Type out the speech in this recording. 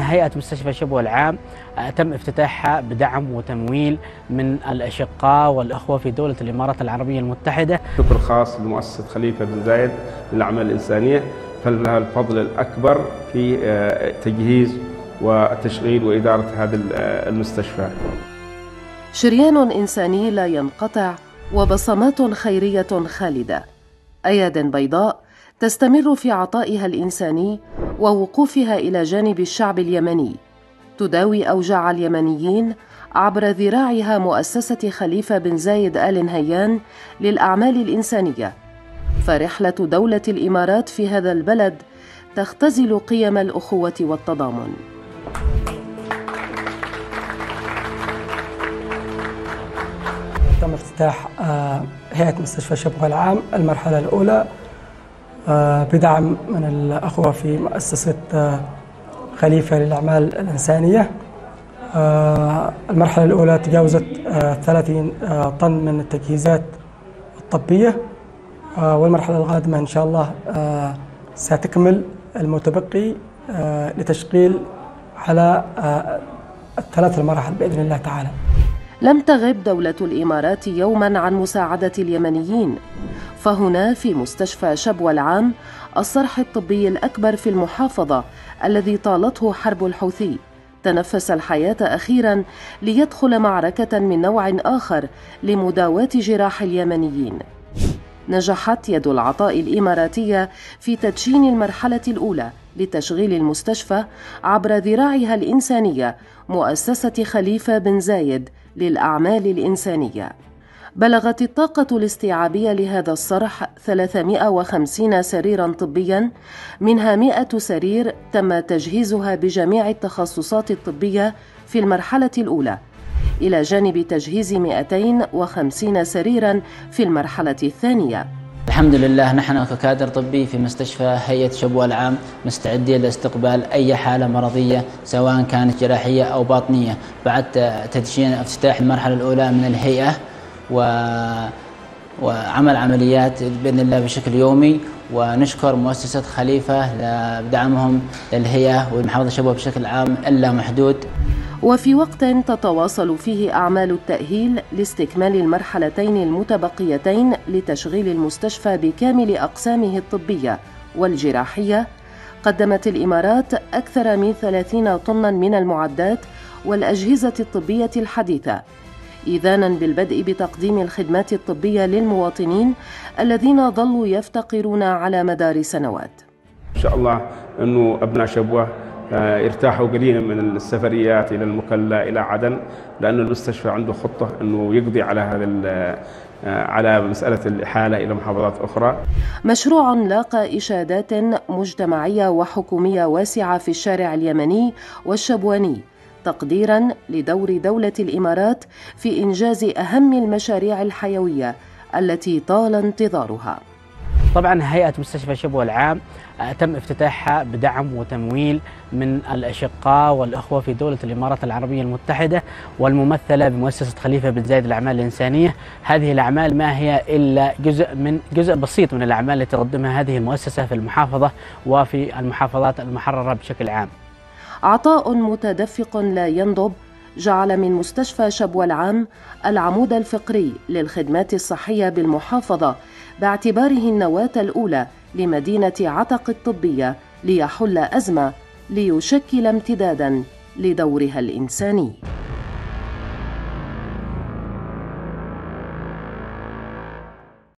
هيئة مستشفى شبوة العام تم افتتاحها بدعم وتمويل من الأشقاء والأخوة في دولة الإمارات العربية المتحدة. شكر خاص لمؤسسة خليفة بن زايد للأعمال الإنسانية، فلها الفضل الأكبر في تجهيز وتشغيل وإدارة هذا المستشفى. شريان إنساني لا ينقطع وبصمات خيرية خالدة، أياد بيضاء تستمر في عطائها الإنساني ووقوفها إلى جانب الشعب اليمني، تداوي أوجاع اليمنيين عبر ذراعها مؤسسة خليفة بن زايد آل نهيان للأعمال الإنسانية. فرحلة دولة الإمارات في هذا البلد تختزل قيم الأخوة والتضامن. تم افتتاح هيئة مستشفى شبوة العام المرحلة الأولى بدعم من الأخوة في مؤسسة خليفة للأعمال الإنسانية. المرحلة الأولى تجاوزت 30 طن من التجهيزات الطبية، والمرحلة القادمة إن شاء الله ستكمل المتبقي لتشغيل على الثلاث المراحل بإذن الله تعالى. لم تغب دولة الإمارات يوما عن مساعدة اليمنيين، فهنا في مستشفى شبوة العام الصرح الطبي الأكبر في المحافظة الذي طالته حرب الحوثي تنفس الحياة أخيرا ليدخل معركة من نوع آخر لمداواة جراح اليمنيين. نجحت يد العطاء الإماراتية في تدشين المرحلة الأولى لتشغيل المستشفى عبر ذراعها الإنسانية مؤسسة خليفة بن زايد للأعمال الإنسانية. بلغت الطاقة الاستيعابية لهذا الصرح 350 سريرا طبيا، منها 100 سرير تم تجهيزها بجميع التخصصات الطبية في المرحلة الأولى، إلى جانب تجهيز 250 سريرا في المرحلة الثانية. الحمد لله نحن ككادر طبي في مستشفى هيئة شبوة العام مستعدين لاستقبال أي حالة مرضية سواء كانت جراحية أو باطنية بعد تدشين افتتاح المرحلة الأولى من الهيئة وعمل عمليات بإذن الله بشكل يومي. ونشكر مؤسسة خليفة بدعمهم للهيئة والمحافظة شبوة بشكل عام إلا محدود. وفي وقت تتواصل فيه أعمال التأهيل لاستكمال المرحلتين المتبقيتين لتشغيل المستشفى بكامل أقسامه الطبية والجراحية، قدمت الإمارات أكثر من 30 طنا من المعدات والأجهزة الطبية الحديثة، إذانا بالبدء بتقديم الخدمات الطبية للمواطنين الذين ظلوا يفتقرون على مدار سنوات. إن شاء الله أنه أبناء شبوة يرتاحوا قليلا من السفريات إلى المكلا إلى عدن، لأن المستشفى عنده خطة أنه يقضي على على مسألة الإحالة إلى محافظات أخرى. مشروع لاقى إشادات مجتمعية وحكومية واسعة في الشارع اليمني والشبواني، تقديرا لدور دولة الإمارات في إنجاز أهم المشاريع الحيوية التي طال انتظارها. طبعا هيئة مستشفى شبوة العام تم افتتاحها بدعم وتمويل من الأشقاء والأخوة في دولة الإمارات العربية المتحدة والممثلة بمؤسسة خليفة بن زايد للأعمال الإنسانية. هذه الأعمال ما هي إلا جزء بسيط من الأعمال التي تقدمها هذه المؤسسة في المحافظة وفي المحافظات المحررة بشكل عام. عطاء متدفق لا ينضب جعل من مستشفى شبوة العام العمود الفقري للخدمات الصحية بالمحافظة، باعتباره النواة الأولى لمدينة عتق الطبية ليحل أزمة ليشكل امتدادا لدورها الإنساني.